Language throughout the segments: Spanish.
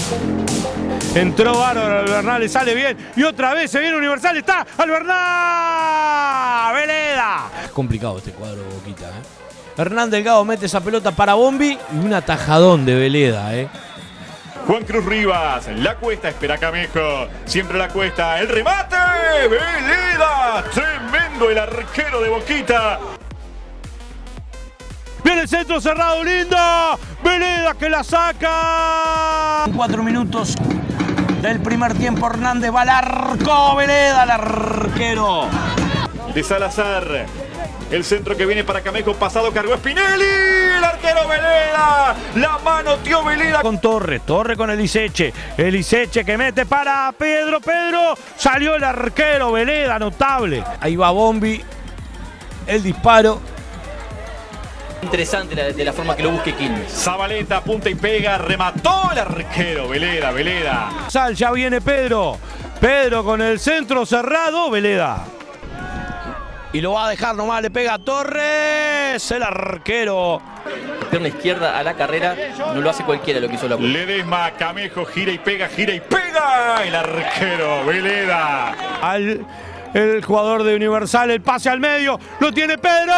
Entró bárbaro Albernal, le sale bien. Y otra vez se viene Universal, está Albernal. Veleda. Es complicado este cuadro de Boquita, Hernán Delgado mete esa pelota para Bombi y un atajadón de Veleda, Juan Cruz Rivas, la cuesta, espera Camejo, siempre la cuesta, el remate, Veleda, tremendo el arquero de Boquita. Viene el centro cerrado, lindo, Veleda que la saca. 4 minutos del primer tiempo, Hernández va al arco, Veleda, el arquero. De Salazar, el centro que viene para Camejo, pasado, cargó Spinelli, el arquero Veleda, la mano tío Veleda. Con Torre con Eliseche que mete para Pedro, salió el arquero Veleda, notable. Ahí va Bombi, el disparo. Interesante de la forma que lo busque Quilmes. Zabaleta, punta y pega, remató el arquero, Veleda. Sal, ya viene Pedro con el centro cerrado, Veleda. Y lo va a dejar nomás, le pega a Torres, el arquero. Pierna izquierda a la carrera, no lo hace cualquiera lo que hizo la puerta. Ledesma, Camejo, gira y pega, el arquero, Veleda. El jugador de Universal, el pase al medio, lo tiene Pedro.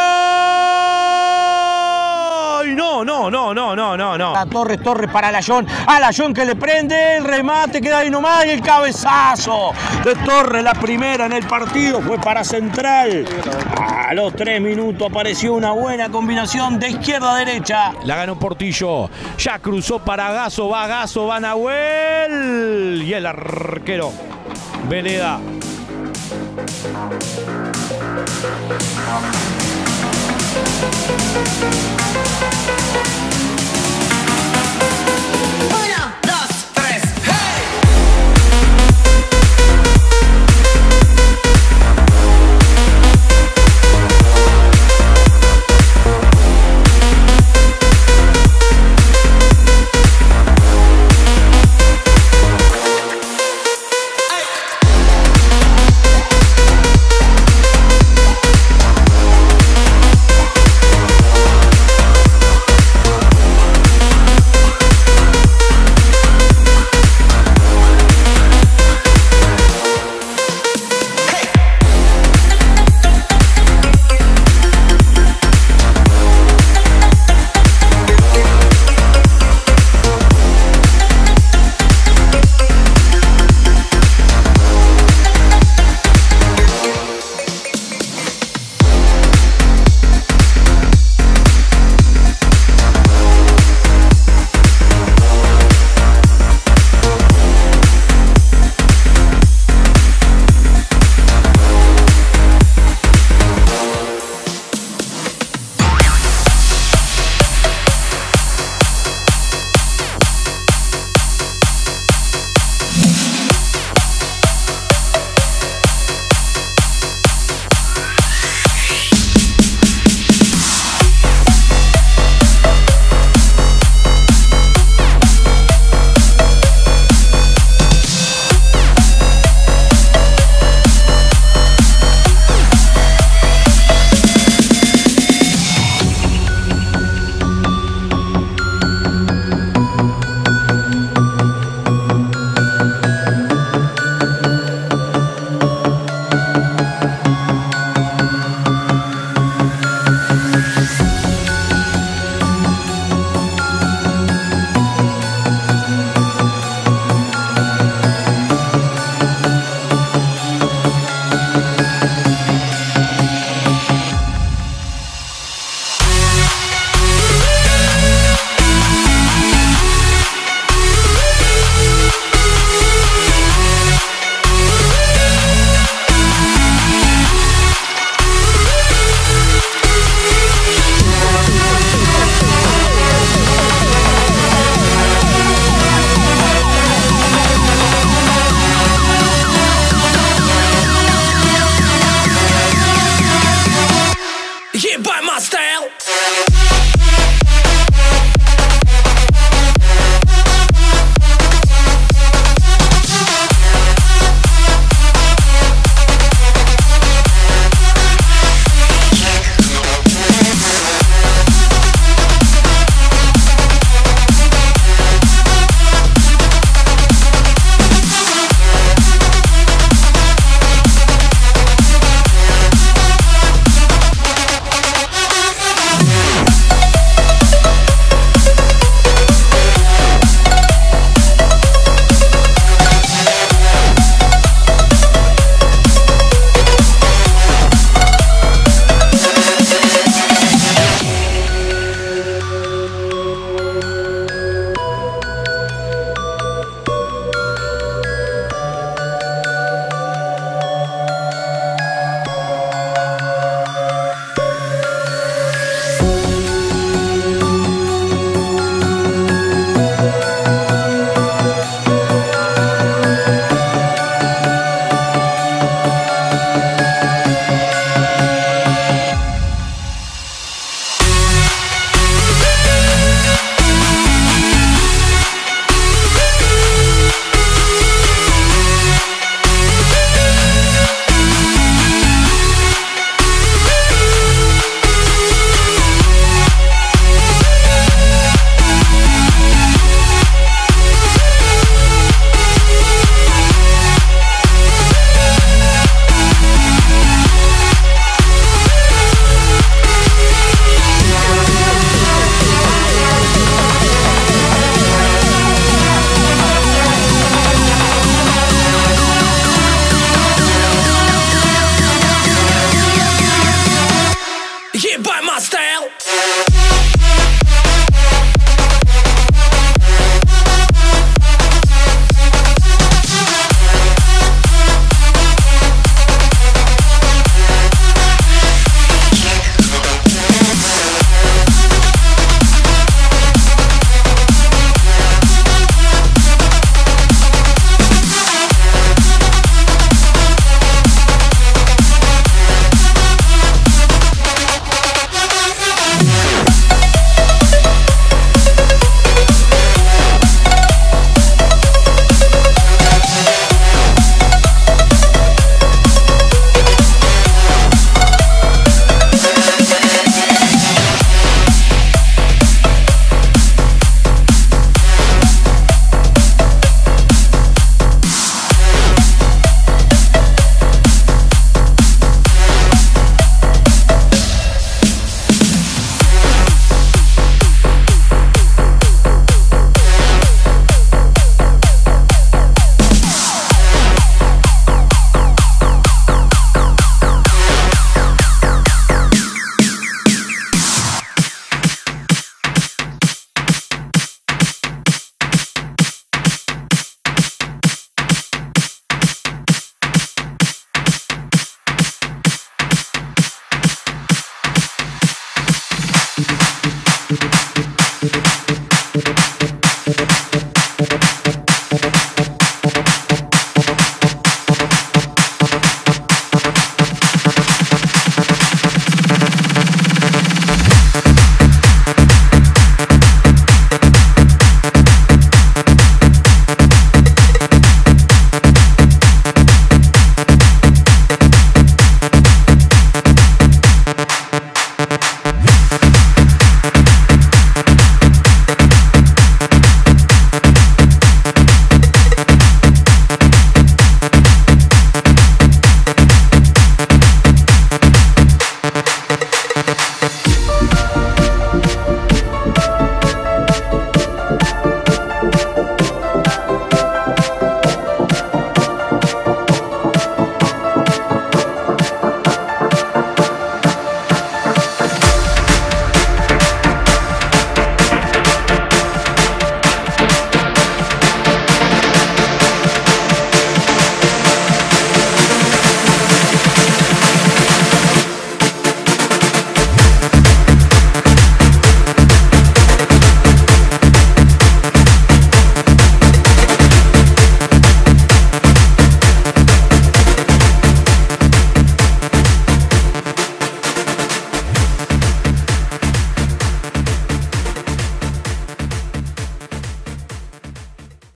Y no. Torres para Alayón que le prende, el remate queda ahí nomás y el cabezazo de Torres, la primera en el partido, fue para Central. A los 3 minutos apareció una buena combinación de izquierda a derecha. La ganó Portillo, ya cruzó para Gasso, va Nahuel y el arquero Veleda.